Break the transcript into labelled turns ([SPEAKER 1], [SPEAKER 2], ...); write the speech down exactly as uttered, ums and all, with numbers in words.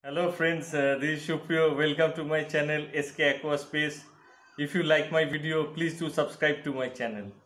[SPEAKER 1] Hello friends, uh, this is Shuprio. Welcome to my channel S K Aquaspace. If you like my video, please do subscribe to my channel.